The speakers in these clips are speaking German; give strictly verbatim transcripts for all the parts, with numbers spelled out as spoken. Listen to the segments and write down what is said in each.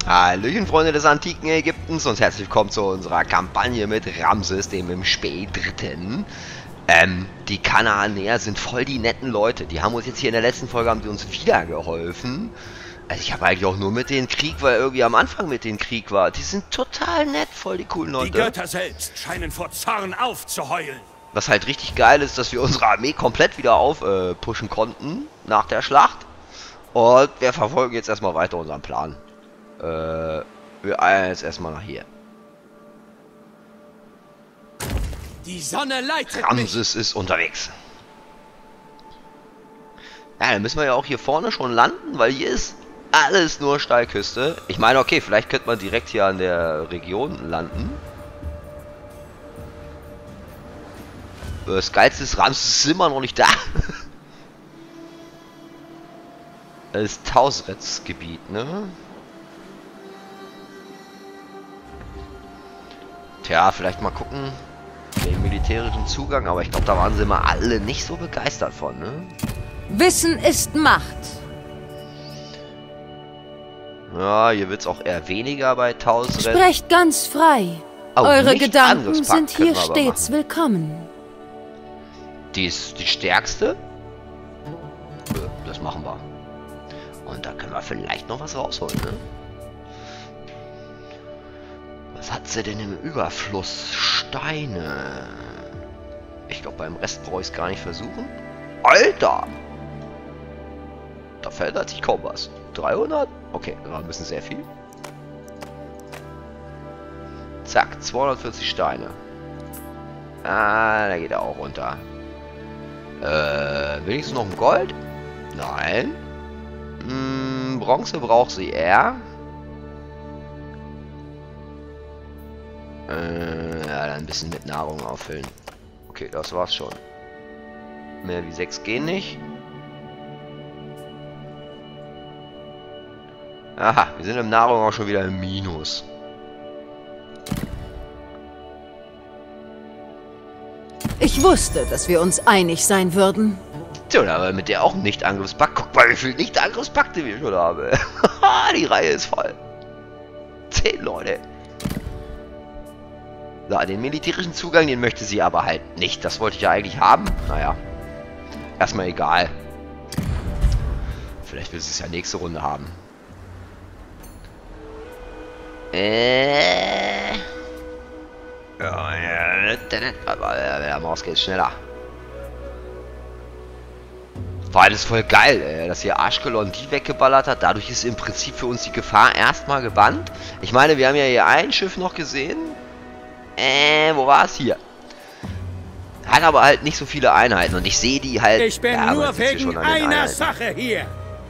Hallöchen, Freunde des antiken Ägyptens und herzlich willkommen zu unserer Kampagne mit Ramses, dem im Spähdritten. Ähm, die Kanaanäer sind voll die netten Leute. Die haben uns jetzt hier in der letzten Folge, haben die uns wieder geholfen. Also ich habe eigentlich auch nur mit denen Krieg, weil irgendwie am Anfang mit denen Krieg war. Die sind total nett, voll die coolen Leute. Die Götter selbst scheinen vor Zorn aufzuheulen. Was halt richtig geil ist, dass wir unsere Armee komplett wieder aufpushen äh, konnten nach der Schlacht. Und wir verfolgen jetzt erstmal weiter unseren Plan. Äh, wir eilen jetzt erstmal nach hier. Die Sonne leitet Ramses ist unterwegs. Ja, dann müssen wir ja auch hier vorne schon landen, weil hier ist alles nur Steilküste. Ich meine, okay, vielleicht könnte man direkt hier an der Region landen. Das Geilste ist, Ramses ist immer noch nicht da. Das ist Tausretz-Gebiet, ne? Tja, vielleicht mal gucken. Den militärischen Zugang, aber ich glaube, da waren sie mal alle nicht so begeistert von, ne? Wissen ist Macht. Ja, hier wird es auch eher weniger bei Tausretz. Sprecht ganz frei. Oh, Eure nicht Gedanken Angriffspakt sind hier können wir aber stets machen. willkommen. Die ist die stärkste. Das machen wir. Und da können wir vielleicht noch was rausholen, ne? Was hat sie denn im Überfluss? Steine. Ich glaube, beim Rest brauche ich es gar nicht versuchen. Alter! Da verändert sich kaum was. dreihundert? Okay, das war ein bisschen sehr viel. Zack, zweihundertvierzig Steine. Ah, da geht er auch runter. Äh, wenigstens noch ein Gold? Nein. Hm, Bronze braucht sie eher. Äh, ja, dann ein bisschen mit Nahrung auffüllen. Okay, das war's schon. Mehr wie sechs gehen nicht. Aha, wir sind im Nahrung auch schon wieder im Minus. Ich wusste, dass wir uns einig sein würden. Tja, aber mit der auch Nicht-Angriffspakt. Guck mal, wie viel Nicht-Angriffspakte wir schon haben. Die Reihe ist voll. Zehn Leute. So, den militärischen Zugang, den möchte sie aber halt nicht. Das wollte ich ja eigentlich haben. Naja. Erstmal egal. Vielleicht will sie es ja nächste Runde haben. Äh. Ja, ja. Aber der Maus geht schneller. War alles voll geil, ey, dass hier Ashkelon die weggeballert hat. Dadurch ist im Prinzip für uns die Gefahr erstmal gebannt. Ich meine, wir haben ja hier ein Schiff noch gesehen. Äh, wo war es hier? Hat aber halt nicht so viele Einheiten und ich sehe die halt. Ich bin ja, nur wegen einer Sache hier.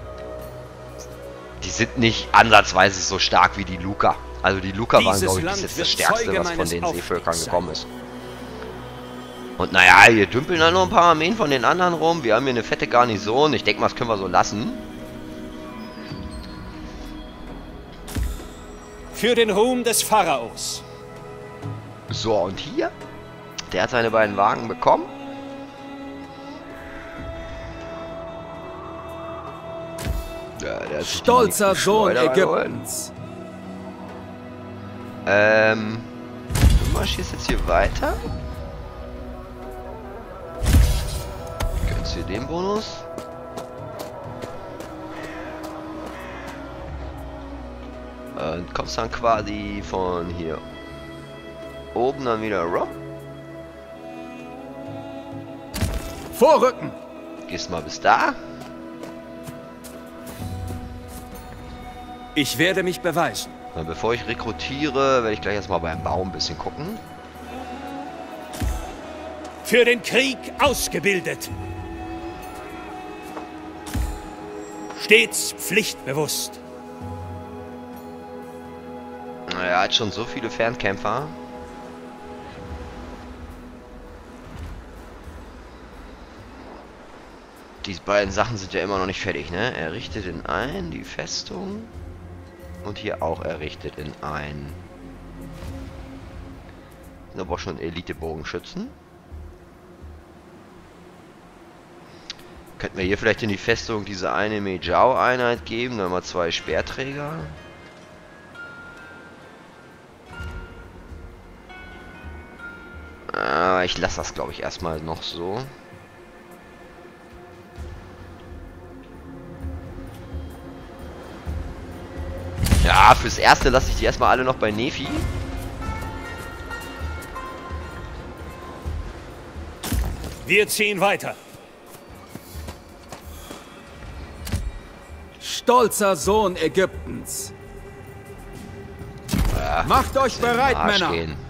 Die sind nicht ansatzweise so stark wie die Luca. Also die Luca waren, Dieses glaube ich, bis Land jetzt wird das Stärkste, Zeuge was von meines den Seevölkern Aufstiegs gekommen ist. Und naja, hier dümpeln dann noch ein paar Armeen von den anderen rum. Wir haben hier eine fette Garnison. Ich denke mal, das können wir so lassen. Für den Ruhm des Pharaos. So, und hier? Der hat seine beiden Wagen bekommen. Ja, der hat sich Stolzer die Sohn Schleuder geholt. Ägyptens. Ähm, du marschierst jetzt hier weiter. Gönnst dir den Bonus. Und kommst dann quasi von hier oben dann wieder rum. Vorrücken! Gehst mal bis da. Ich werde mich beweisen. Und bevor ich rekrutiere, werde ich gleich erstmal beim Bau ein bisschen gucken. Für den Krieg ausgebildet. Stets pflichtbewusst. Er hat schon so viele Fernkämpfer. Die beiden Sachen sind ja immer noch nicht fertig, ne? Er richtet in ein, die Festung. Und hier auch errichtet in ein. Sind aber auch schon Elite-Bogenschützen. Könnten wir hier vielleicht in die Festung diese eine Mejau-Einheit geben, dann mal zwei Speerträger. Äh, ich lasse das, glaube ich, erstmal noch so. Ja, fürs Erste lasse ich die erstmal alle noch bei Nefi. Wir ziehen weiter. Stolzer Sohn Ägyptens. Ja, Macht euch bereit, Arsch Männer. Gehen.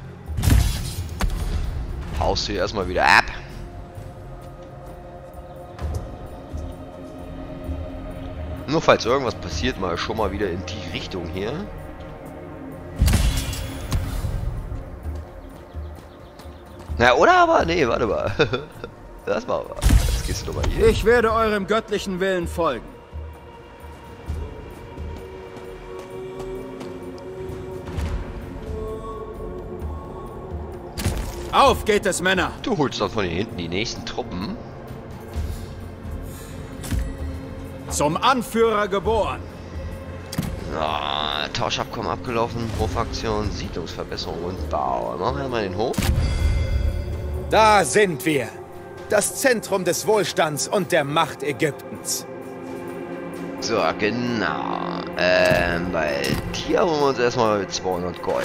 Haust du hier erstmal wieder ab. Nur falls irgendwas passiert, mal schon mal wieder in die Richtung hier. Na, oder aber? Nee, warte mal. Das war aber. Jetzt gehst du doch mal hier. Ich werde eurem göttlichen Willen folgen. Auf geht es, Männer! Du holst dann von hier hinten die nächsten Truppen. Zum Anführer geboren! Ah, Tauschabkommen abgelaufen, Hofaktion, Siedlungsverbesserung und Bau. Machen wir mal den Hof. Da sind wir. Das Zentrum des Wohlstands und der Macht Ägyptens. So, genau. Ähm, bei dir holen wir uns erstmal zweihundert Gold.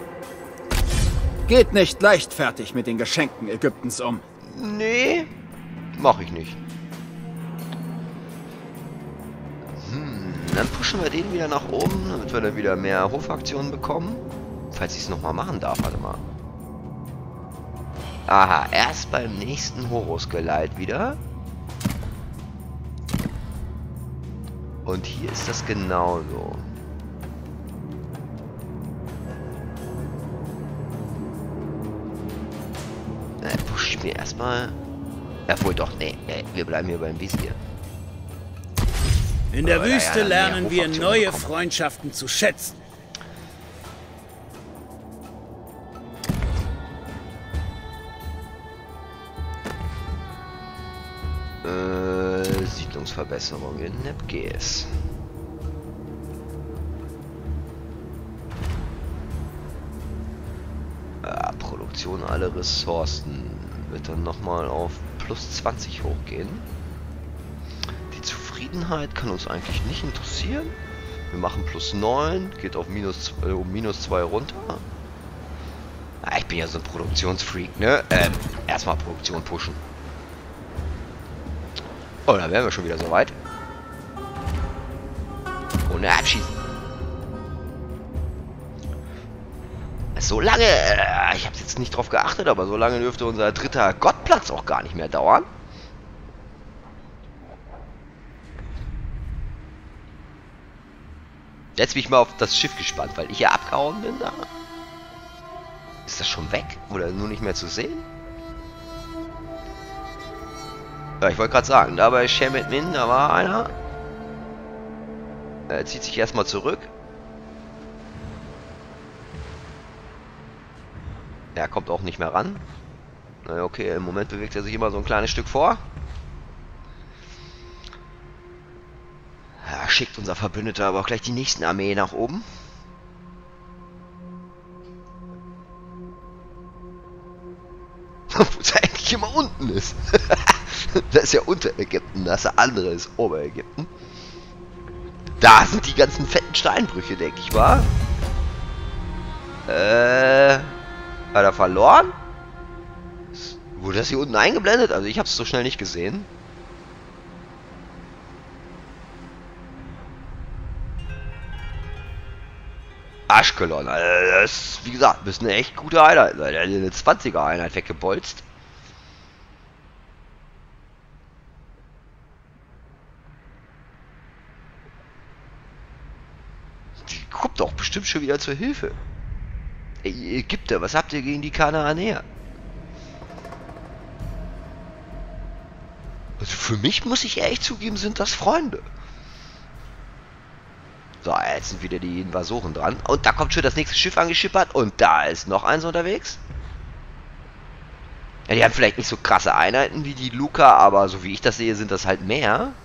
Geht nicht leichtfertig mit den Geschenken Ägyptens um. Nee, mach ich nicht. Hm, dann pushen wir den wieder nach oben, damit wir dann wieder mehr Hofaktionen bekommen. Falls ich es nochmal machen darf, warte mal. Aha, erst beim nächsten Horus-Geleit wieder. Und hier ist das genauso. Äh, push ich mir erstmal. Obwohl doch, nee, nee, wir bleiben hier beim Visier. In der Aber ja, Wüste ja, lernen mehr wir Hofaktionen neue bekommen. Freundschaften zu schätzen. Äh, Siedlungsverbesserung in Nepges. Ja, Produktion aller Ressourcen wird dann nochmal auf plus zwanzig hochgehen. Die Zufriedenheit kann uns eigentlich nicht interessieren. Wir machen plus neun, geht auf minus, äh, um minus zwei runter. Ah, ich bin ja so ein Produktionsfreak, ne? Ähm, erstmal Produktion pushen. Oh, da wären wir schon wieder so weit. Ohne abschießen. So lange, äh, ich habe jetzt nicht drauf geachtet, aber so lange dürfte unser dritter Gottplatz auch gar nicht mehr dauern. Jetzt bin ich mal auf das Schiff gespannt, weil ich ja abgehauen bin da. Ist das schon weg? Oder nur nicht mehr zu sehen? Ja, ich wollte gerade sagen, da bei Shemet Min, da war einer. Er zieht sich erstmal zurück. Er kommt auch nicht mehr ran. Naja, okay, im Moment bewegt er sich immer so ein kleines Stück vor. Ja, schickt unser Verbündeter aber auch gleich die nächsten Armee nach oben. Wo es eigentlich immer unten ist. Das ist ja Unterägypten, das andere ist Oberägypten. Da sind die ganzen fetten Steinbrüche, denke ich, wa? Äh... Hat er verloren? Wurde das hier unten eingeblendet? Also ich habe es so schnell nicht gesehen. Aschkelon, also das ist, wie gesagt, ist eine echt gute Einheit. Der hat eine zwanziger Einheit weggebolzt. Die kommt doch bestimmt schon wieder zur Hilfe. Ey, Ägypter, was habt ihr gegen die Kanaanäer? Also für mich, muss ich ehrlich zugeben, sind das Freunde. So, jetzt sind wieder die Invasoren dran. Und da kommt schon das nächste Schiff angeschippert. Und da ist noch eins unterwegs. Ja, die haben vielleicht nicht so krasse Einheiten wie die Luca, aber so wie ich das sehe, sind das halt mehr.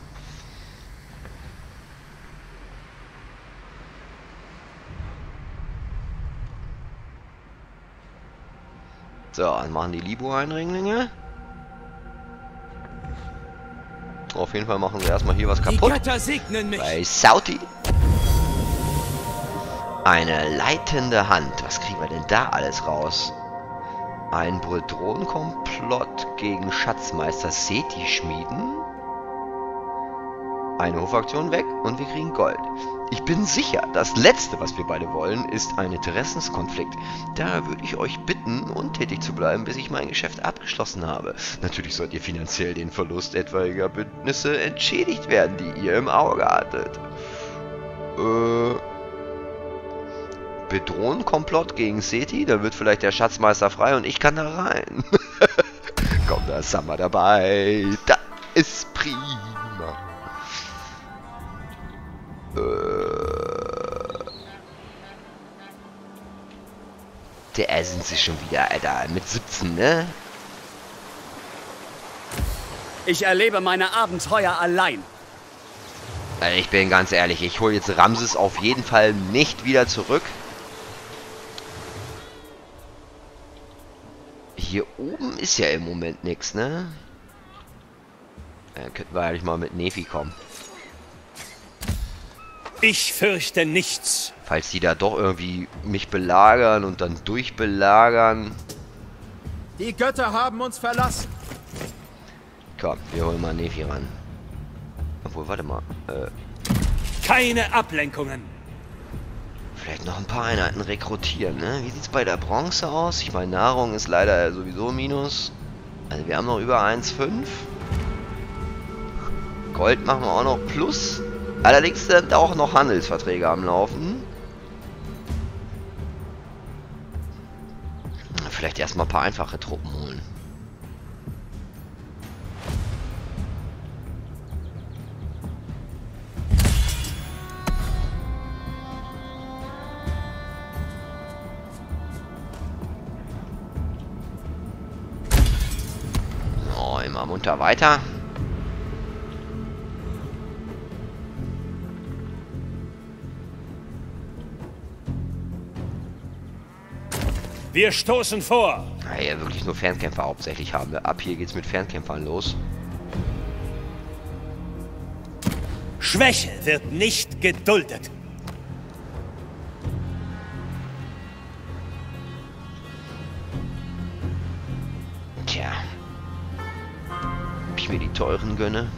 So, dann machen die Libu-Eindringlinge. Auf jeden Fall machen sie erstmal hier was kaputt. Die Götter segnen mich. Bei Sauti. Eine leitende Hand. Was kriegen wir denn da alles raus? Ein Bedrohenkomplott gegen Schatzmeister Seti schmieden. Eine Hofaktion weg und wir kriegen Gold. Ich bin sicher, das Letzte, was wir beide wollen, ist ein Interessenskonflikt. Da würde ich euch bitten, untätig zu bleiben, bis ich mein Geschäft abgeschlossen habe. Natürlich sollt ihr finanziell den Verlust etwaiger Bündnisse entschädigt werden, die ihr im Auge hattet. Äh... Bedrohenkomplott gegen Seti, dann wird vielleicht der Schatzmeister frei und ich kann da rein. Komm, da ist Summer dabei. Das ist prima. Äh. Der sind sie schon wieder, Alter. Mit siebzehn, ne? Ich erlebe meine Abenteuer allein. Also ich bin ganz ehrlich, ich hole jetzt Ramses auf jeden Fall nicht wieder zurück. Hier oben ist ja im Moment nichts, ne? Dann könnten wir eigentlich mal mit Nefi kommen. Ich fürchte nichts. Falls die da doch irgendwie mich belagern und dann durchbelagern. Die Götter haben uns verlassen. Komm, wir holen mal Nefi ran. Obwohl, warte mal. Äh, Keine Ablenkungen. vielleicht noch ein paar Einheiten rekrutieren, ne? Wie sieht's bei der Bronze aus? Ich meine, Nahrung ist leider sowieso Minus. Also wir haben noch über eins Komma fünf. Gold machen wir auch noch Plus. Allerdings sind auch noch Handelsverträge am Laufen. Vielleicht erstmal ein paar einfache Truppen holen. So, immer munter weiter. Wir stoßen vor. Ja, ja, wirklich nur Fernkämpfer hauptsächlich haben wir. Ab hier geht's mit Fernkämpfern los. Schwäche wird nicht geduldet. Tja. Ob ich mir die teuren gönne?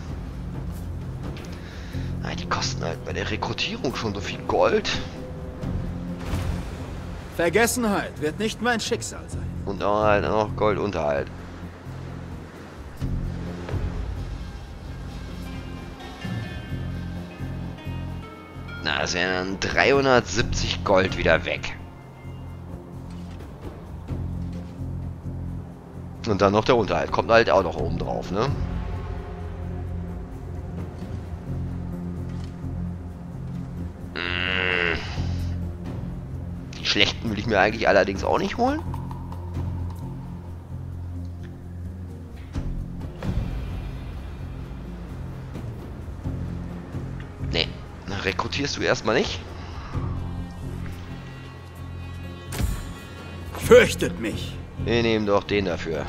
Na, die kosten halt bei der Rekrutierung schon so viel Gold. Vergessenheit wird nicht mein Schicksal sein. Und auch halt noch Goldunterhalt. Na, das wären dann dreihundertsiebzig Gold wieder weg. Und dann noch der Unterhalt. Kommt halt auch noch oben drauf, ne? Die schlechten will ich mir eigentlich allerdings auch nicht holen. Nee, rekrutierst du erstmal nicht. Fürchtet mich. Wir nehmen doch den dafür.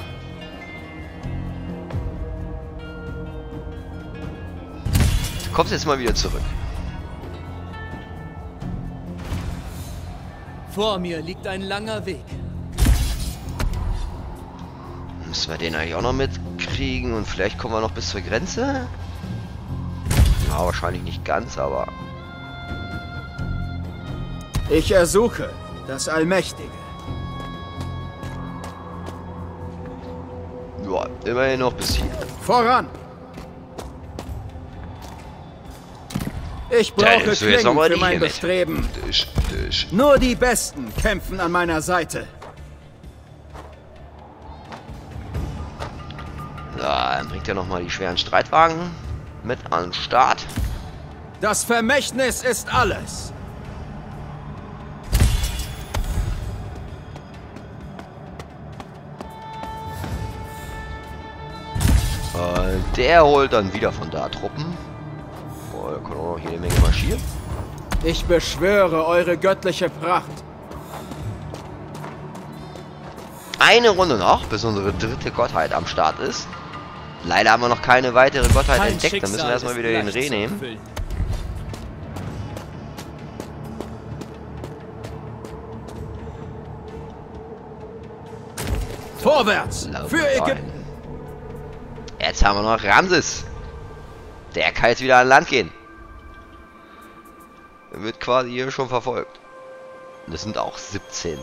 Du kommst jetzt mal wieder zurück. Vor mir liegt ein langer Weg. Müssen wir den eigentlich auch noch mitkriegen und vielleicht kommen wir noch bis zur Grenze? Ja, wahrscheinlich nicht ganz, aber... Ich ersuche das Allmächtige. Ja, immerhin noch bis hier. Voran! Ich Da brauche nimmst du jetzt Klingen noch mal für die mein hier mit. Bestreben. Tisch, Tisch. Nur die Besten kämpfen an meiner Seite. So, dann bringt er nochmal die schweren Streitwagen mit an den Start. Das Vermächtnis ist alles. Und der holt dann wieder von da Truppen. Oh, da kann auch noch jede Menge marschieren. Ich beschwöre eure göttliche Pracht. Eine Runde noch, bis unsere dritte Gottheit am Start ist. Leider haben wir noch keine weitere Gottheit Kein entdeckt. Dann müssen wir erstmal Schicksal wieder den ist Reh leicht zu nehmen. erfüllen. Vorwärts! Lauf Für rein. Ägypten! Jetzt haben wir noch Ramses. Der kann jetzt wieder an Land gehen. Er wird quasi hier schon verfolgt. Das sind auch siebzehn.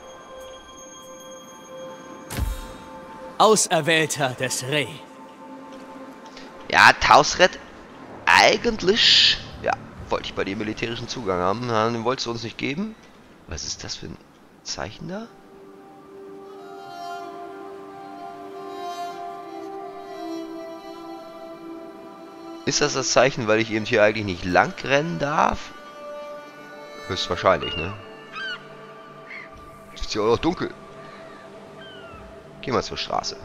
Auserwählter des Re. Ja, Tausret, eigentlich, ja, wollte ich bei dir militärischen Zugang haben. Na, den wolltest du uns nicht geben. Was ist das für ein Zeichen da? Ist das das Zeichen, weil ich eben hier eigentlich nicht lang rennen darf? Höchstwahrscheinlich, ne? Ist ja auch noch dunkel. Geh mal zur Straße.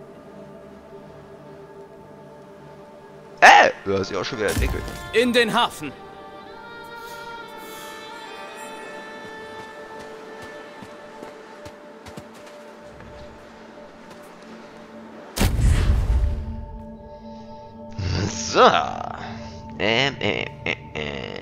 Äh, du hast dich auch schon wieder entwickelt. In den Hafen. So. Ähm, äh, äh, äh.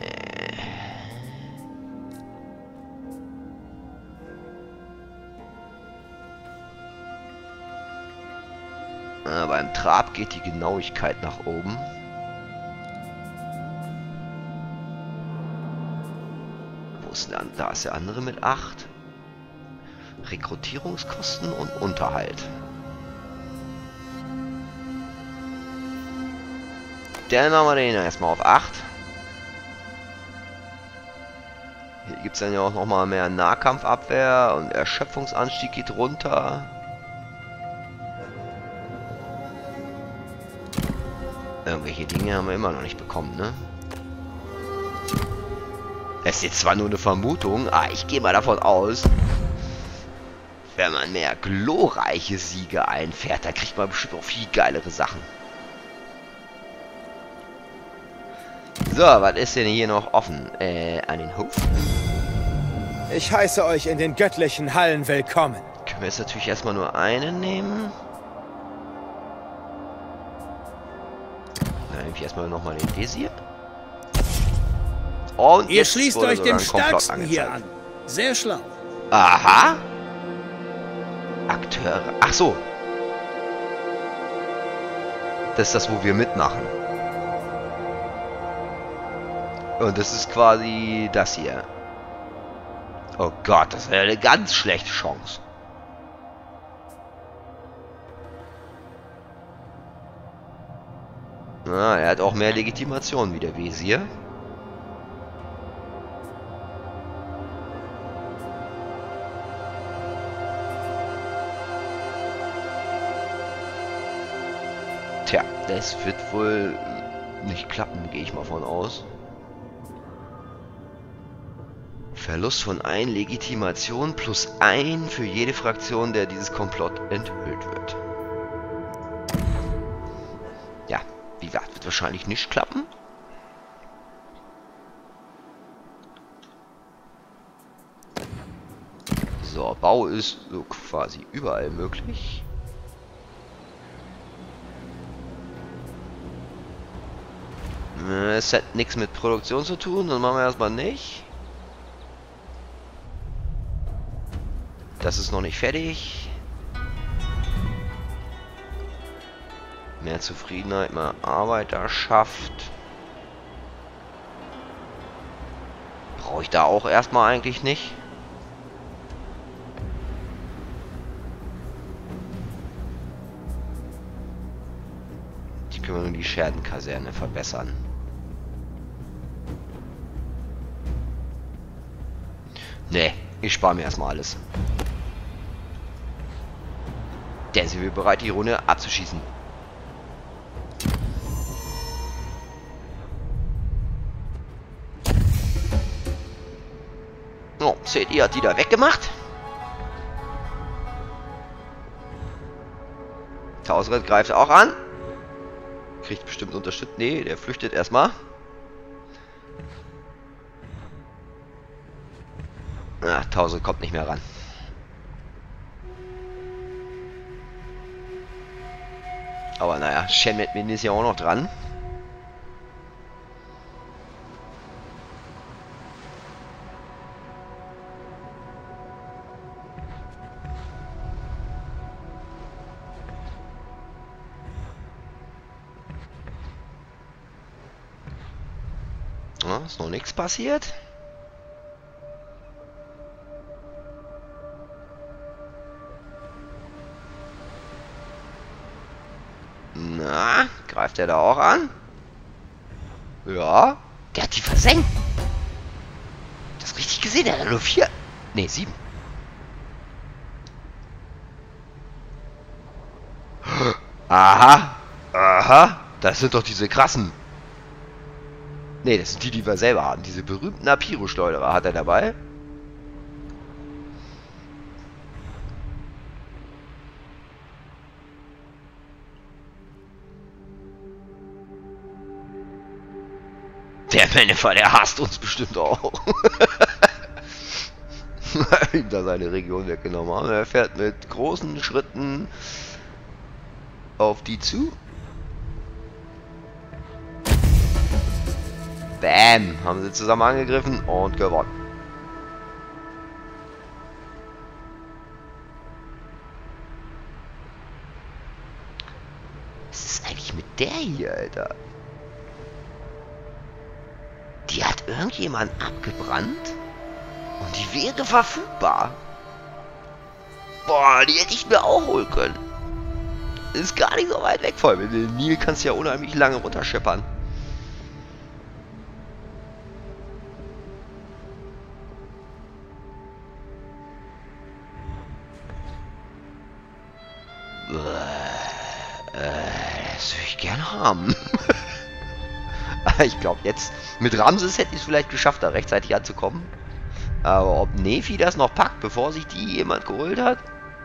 Äh, beim Trab geht die Genauigkeit nach oben. Wo ist denn da? Da ist der andere mit acht. Rekrutierungskosten und Unterhalt. Dann machen wir den erstmal auf acht. Hier gibt es dann ja auch nochmal mehr Nahkampfabwehr und Erschöpfungsanstieg geht runter. Irgendwelche Dinge haben wir immer noch nicht bekommen, ne? Es ist jetzt zwar nur eine Vermutung, aber ich gehe mal davon aus, wenn man mehr glorreiche Siege einfährt, dann kriegt man bestimmt auch viel geilere Sachen. So, was ist denn hier noch offen? Äh, an den Hof? Ich heiße euch in den göttlichen Hallen willkommen. Können wir jetzt natürlich erstmal nur einen nehmen. Dann nehme ich erstmal nochmal den Desir. Und Ihr jetzt schließt wurde euch sogar dem ein Komplott Stärksten hier an. angezeigt. Sehr schlau. Aha. Akteure. Ach so. Das ist das, wo wir mitmachen. Und das ist quasi das hier. Oh Gott, das wäre eine ganz schlechte Chance. Na, er hat auch mehr Legitimation wie der Wesir. Tja, das wird wohl nicht klappen, gehe ich mal von aus. Verlust von ein Legitimation plus ein für jede Fraktion, der dieses Komplott enthüllt wird. Ja, wie gesagt, wird wahrscheinlich nicht klappen. So, Bau ist so quasi überall möglich. Es hat nichts mit Produktion zu tun, dann machen wir erstmal nicht. Das ist noch nicht fertig. Mehr Zufriedenheit, mehr Arbeiterschaft. Brauche ich da auch erstmal eigentlich nicht. Die können wir nur die Scherdenkaserne verbessern. Nee, ich spare mir erstmal alles. Denn sind wir bereit, die Runde abzuschießen. Oh, seht ihr, hat die da weggemacht. Tausret greift auch an. Kriegt bestimmt Unterstützung. Nee, der flüchtet erstmal. Ah, Tausret kommt nicht mehr ran. Aber naja, Shemet-Min ist ja auch noch dran. Ja, ist noch nichts passiert. Na, greift er da auch an? Ja, der hat die versenkt. Das richtig gesehen, der hat nur vier. Ne, sieben. Aha, aha, das sind doch diese krassen. Ne, das sind die, die wir selber haben. Diese berühmten Apiro-Schleuderer hat er dabei. Der Mannefer, der hasst uns bestimmt auch. Ihm da seine Region weggenommen haben. Er fährt mit großen Schritten auf die zu. Bam! Haben sie zusammen angegriffen und gewonnen. Was ist eigentlich mit der hier, Alter? Die hat irgendjemand abgebrannt und die wäre verfügbar. Boah, die hätte ich mir auch holen können. Ist gar nicht so weit weg, vor allem mit dem Nil kannst du ja unheimlich lange runterscheppern. Das würde ich gerne haben. Ich glaube jetzt, mit Ramses hätte ich es vielleicht geschafft, da rechtzeitig anzukommen. Aber ob Nephi das noch packt, bevor sich die jemand geholt hat?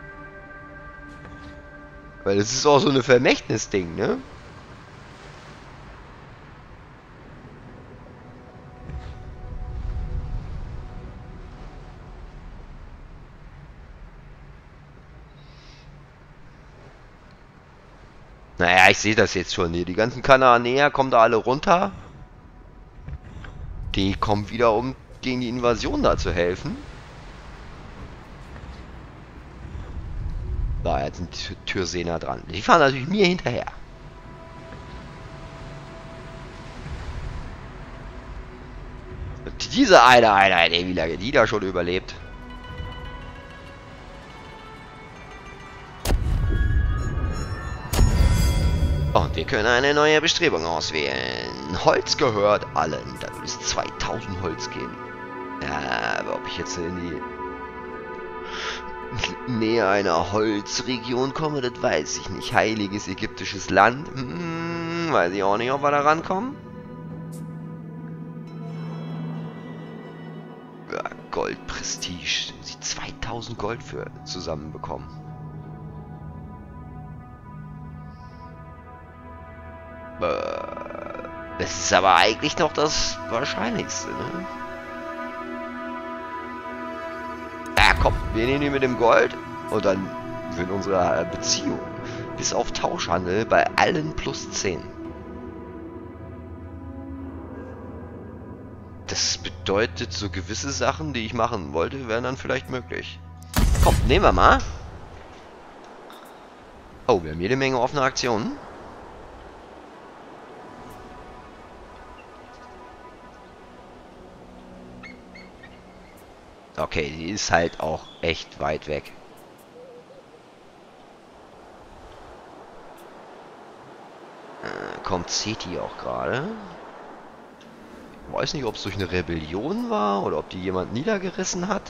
Weil das ist auch so eine Vermächtnis-Ding, ne? Naja, ich sehe das jetzt schon hier. Die ganzen Kanaanäer kommen da alle runter. Die kommen wieder, um gegen die Invasion da zu helfen. Da, jetzt sind die Türsener dran. Die fahren natürlich mir hinterher. Und diese eine Einheit, ey, wie lange die da schon überlebt. Und wir können eine neue Bestrebung auswählen. Holz gehört allen. Da würde es zweitausend Holz gehen. Ja, aber ob ich jetzt in die Nähe einer Holzregion komme, das weiß ich nicht. Heiliges ägyptisches Land. Hm, weiß ich auch nicht, ob wir da rankommen. Ja, Gold, Prestige. Da muss ich zweitausend Gold für zusammenbekommen. Das ist aber eigentlich noch das Wahrscheinlichste, ne? Ja, komm, wir nehmen die mit dem Gold und dann für unsere Beziehung bis auf Tauschhandel bei allen plus zehn. Das bedeutet, so gewisse Sachen, die ich machen wollte, wären dann vielleicht möglich. Komm, nehmen wir mal. Oh, wir haben jede Menge offene Aktionen. Okay, die ist halt auch echt weit weg. Äh, kommt Seti auch gerade. Ich weiß nicht, ob es durch eine Rebellion war oder ob die jemand niedergerissen hat.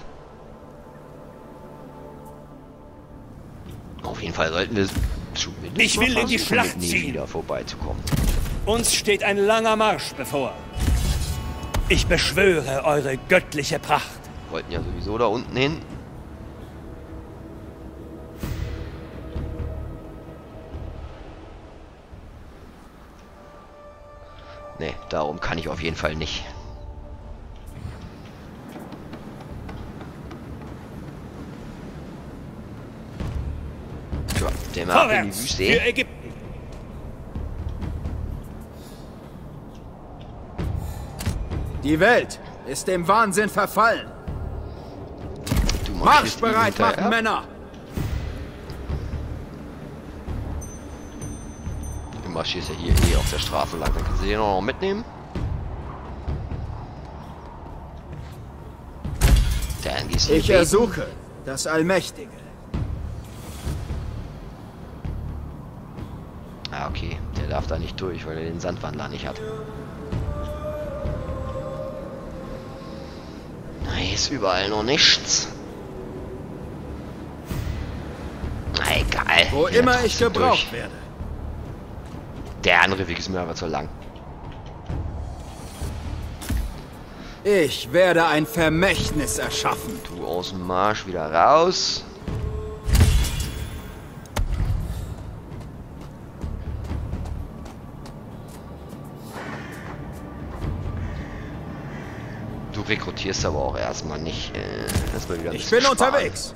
Auf jeden Fall sollten wir zumindest Ich will in die Schlacht mit ziehen. wieder vorbeizukommen. Uns steht ein langer Marsch bevor. Ich beschwöre eure göttliche Pracht. Wollten ja sowieso da unten hin. Ne, darum kann ich auf jeden Fall nicht. Ja, den mal ab in die Vorwärts Wüste. für Ägypten. Die Welt ist dem Wahnsinn verfallen. Du Marsch ihm bereit hinterher. machen, Männer! Du marschierst ja hier eh auf der Straße lang. Dann kannst du den auch noch mitnehmen. Dann gehst du Ich beten. ersuche das Allmächtige. Ah, okay. Der darf da nicht durch, weil er den Sandwandler nicht hat. Na, hier ist überall noch nichts. Na, egal. Wo Hier immer ich trotzdem gebraucht durch. werde. Der andere Weg ist mir aber zu lang. Ich werde ein Vermächtnis erschaffen. Du aus dem Marsch wieder raus. Du rekrutierst aber auch erstmal nicht. Äh, erstmal wieder ein Ich bisschen bin sparen. unterwegs.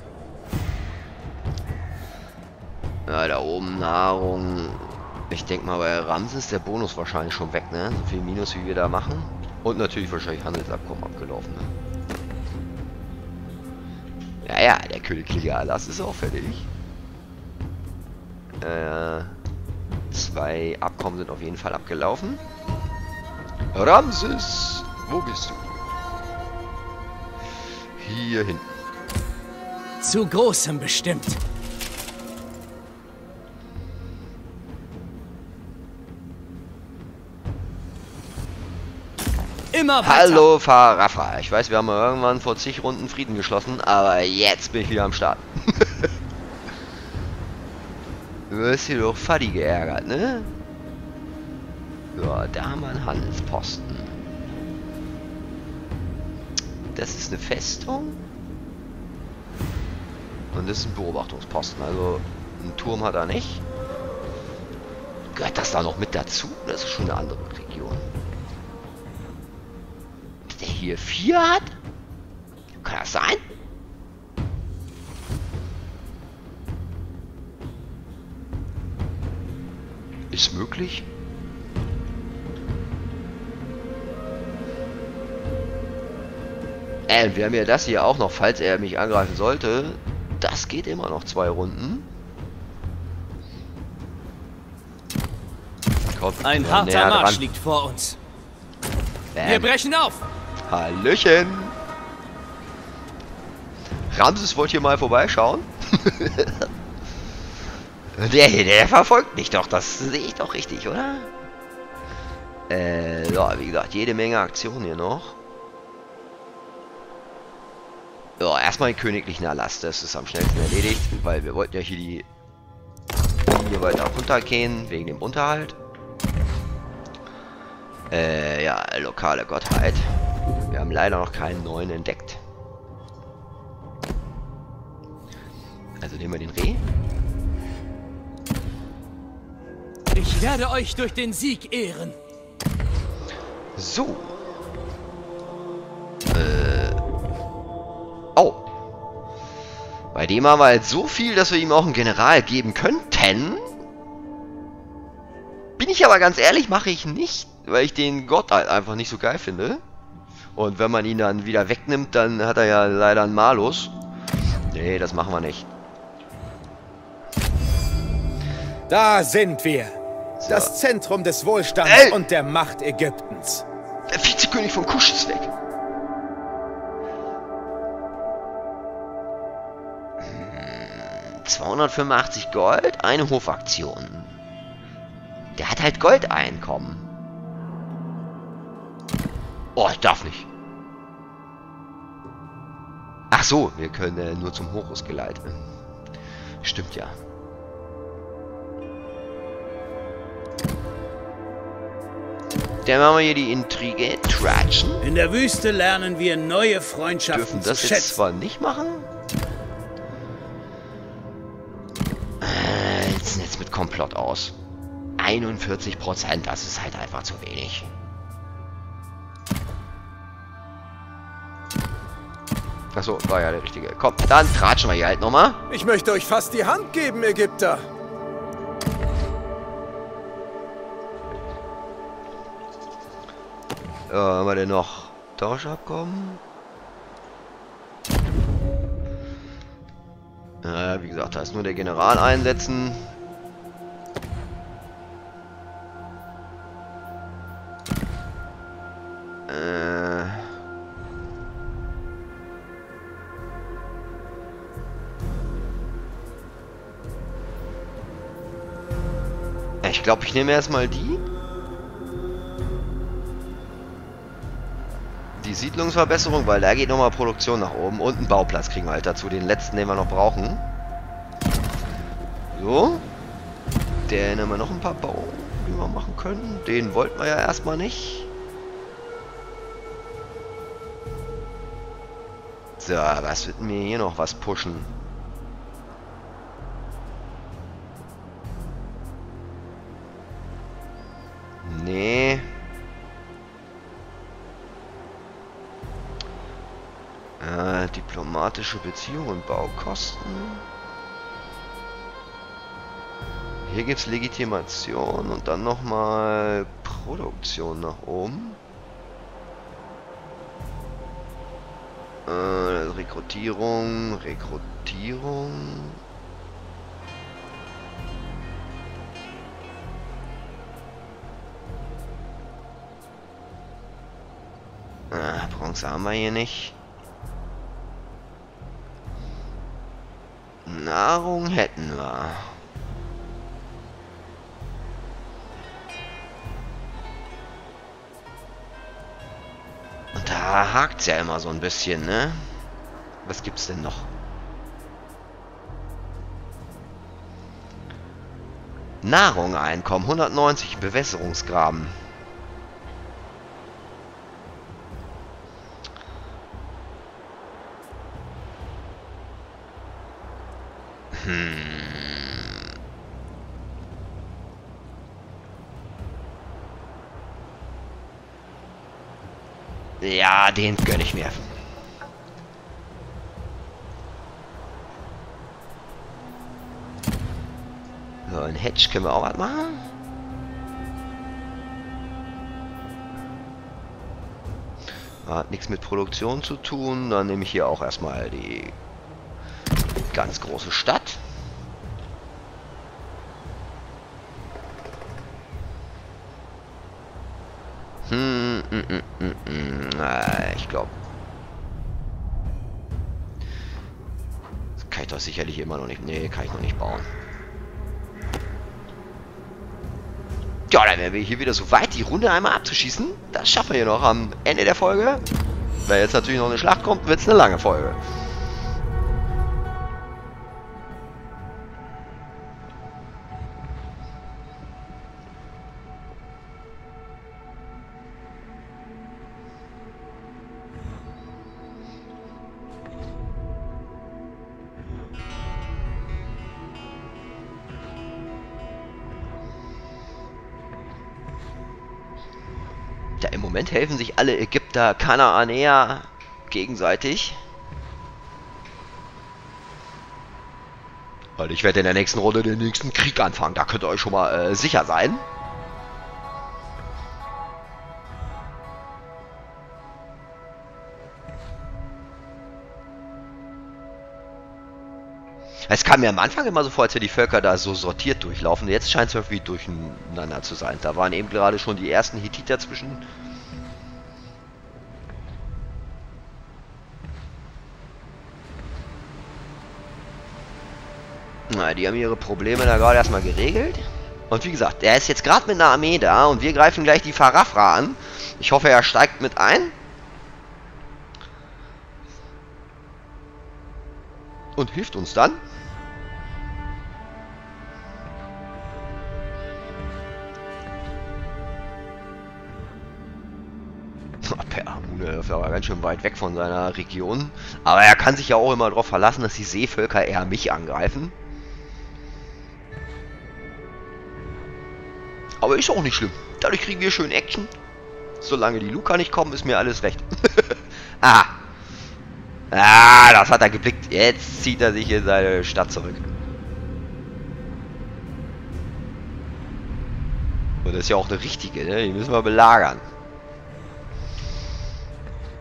Ja, da oben Nahrung. Ich denke mal, bei Ramses ist der Bonus wahrscheinlich schon weg, ne? So viel Minus, wie wir da machen. Und natürlich wahrscheinlich Handelsabkommen abgelaufen, ne? Ja, ja, der königliche Erlass ist auch fertig. Äh, zwei Abkommen sind auf jeden Fall abgelaufen. Ramses, wo bist du? Hier hinten. Zu Großem bestimmt. Immer weiter. Hallo Farafra. Ich weiß, wir haben mal irgendwann vor zig Runden Frieden geschlossen, aber jetzt bin ich wieder am Start. Du wirst hier doch Fadi geärgert, ne? Ja, da haben wir einen Handelsposten. Das ist eine Festung. Und das ist ein Beobachtungsposten. Also, einen Turm hat er nicht. Gehört das da noch mit dazu? Das ist schon eine andere Region. Der hier vier hat? Kann das sein? Ist möglich. Äh, wir haben ja das hier auch noch, falls er mich angreifen sollte. Das geht immer noch zwei Runden. Kommt Ein immer harter näher Marsch dran. liegt vor uns. Bam. Wir brechen auf. Hallöchen! Ramses wollte hier mal vorbeischauen. Der hier, der verfolgt mich doch. Das sehe ich doch richtig, oder? Äh, ja, wie gesagt, jede Menge Aktionen hier noch. Ja, erstmal den königlichen Erlass. Das ist am schnellsten erledigt, weil wir wollten ja hier die Linie weiter runtergehen, wegen dem Unterhalt. Äh, ja, lokale Gottheit. Wir haben leider noch keinen neuen entdeckt. Also nehmen wir den Reh. Ich werde euch durch den Sieg ehren. So. Äh. Oh. Bei dem haben wir halt so viel, dass wir ihm auch einen General geben könnten. Bin ich aber ganz ehrlich, mache ich nicht, weil ich den Gott halt einfach nicht so geil finde. Und wenn man ihn dann wieder wegnimmt, dann hat er ja leider einen Malus. Nee, das machen wir nicht. Da sind wir. So. Das Zentrum des Wohlstands Ey! und der Macht Ägyptens. Der Vizekönig von Kusch ist weg. Hm, zweihundertfünfundachtzig Gold, eine Hofaktion. Der hat halt Goldeinkommen. Oh, ich darf nicht. Ach so, wir können äh, nur zum Horus geleitet. Stimmt ja. Dann machen wir hier die Intrige. Tratschen. In der Wüste lernen wir neue Freundschaften Dürfen zu das jetzt schätzen. zwar nicht machen. Äh, jetzt jetzt mit Komplott aus. einundvierzig Prozent, das ist halt einfach zu wenig. Achso, war ja der richtige. Komm, dann tratschen wir hier halt nochmal. Ich möchte euch fast die Hand geben, Ägypter. Ja, was haben wir denn noch? Tauschabkommen. Naja, wie gesagt, da ist nur der General einsetzen. Äh... Ich glaube, ich nehme erstmal die. Die Siedlungsverbesserung, weil da geht nochmal Produktion nach oben. Und einen Bauplatz kriegen wir halt dazu. Den letzten, den wir noch brauchen. So. Den haben wir noch ein paar Bau, die wir machen können. Den wollten wir ja erstmal nicht. So, was wird mir hier noch was pushen? Nee. Äh, diplomatische Beziehungen und Baukosten. Hier gibt es Legitimation und dann nochmal Produktion nach oben. Äh, Rekrutierung, Rekrutierung. Ah, Bronze haben wir hier nicht. Nahrung hätten wir. Und da hakt's ja immer so ein bisschen, ne? Was gibt's denn noch? Nahrung, Einkommen, hundertneunzig, Bewässerungsgraben. Hm. Ja, den gönn ich mir. So, ein Hedge können wir auch was machen. Hat nichts mit Produktion zu tun. Dann nehme ich hier auch erstmal die ganz große Stadt. Hm, mm, mm, mm, mm. Äh, ich glaube. Das kann ich doch sicherlich immer noch nicht. Nee, kann ich noch nicht bauen. Ja, dann wären wir hier wieder so weit, die Runde einmal abzuschießen. Das schaffen wir hier noch am Ende der Folge. Wenn jetzt natürlich noch eine Schlacht kommt, wird es eine lange Folge. Ja, im Moment helfen sich alle Ägypter, Kanaanäer gegenseitig. Und ich werde in der nächsten Runde den nächsten Krieg anfangen. Da könnt ihr euch schon mal äh, sicher sein. Es kam mir am Anfang immer so vor, als wir die Völker da so sortiert durchlaufen. Jetzt scheint es irgendwie durcheinander zu sein. Da waren eben gerade schon die ersten Hittiter zwischen. Na, die haben ihre Probleme da gerade erstmal geregelt. Und wie gesagt, er ist jetzt gerade mit einer Armee da und wir greifen gleich die Farafra an. Ich hoffe, er steigt mit ein. Und hilft uns dann. Per ist aber ganz schön weit weg von seiner Region. Aber er kann sich ja auch immer darauf verlassen, dass die Seevölker eher mich angreifen. Aber ist auch nicht schlimm. Dadurch kriegen wir schön Action. Solange die Luca nicht kommen, ist mir alles recht. Ah. Ah, das hat er geblickt. Jetzt zieht er sich in seine Stadt zurück. Und das ist ja auch eine richtige, ne? Die müssen wir belagern.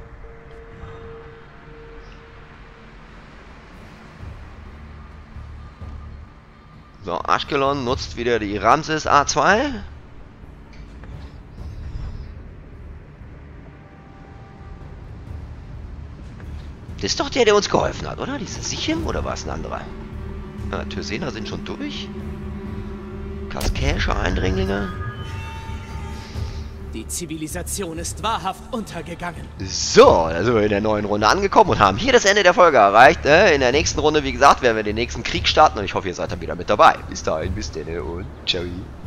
So, Ashkelon nutzt wieder die Ramses A zwei. Das ist doch der, der uns geholfen hat, oder? Dieser Sichem oder war es ein anderer? Ja, Tyrsena sind schon durch. Kaskäische Eindringlinge. Die Zivilisation ist wahrhaft untergegangen. So, da sind wir in der neuen Runde angekommen und haben hier das Ende der Folge erreicht. In der nächsten Runde, wie gesagt, werden wir den nächsten Krieg starten und ich hoffe, ihr seid dann wieder mit dabei. Bis dahin, bis dann und ciao.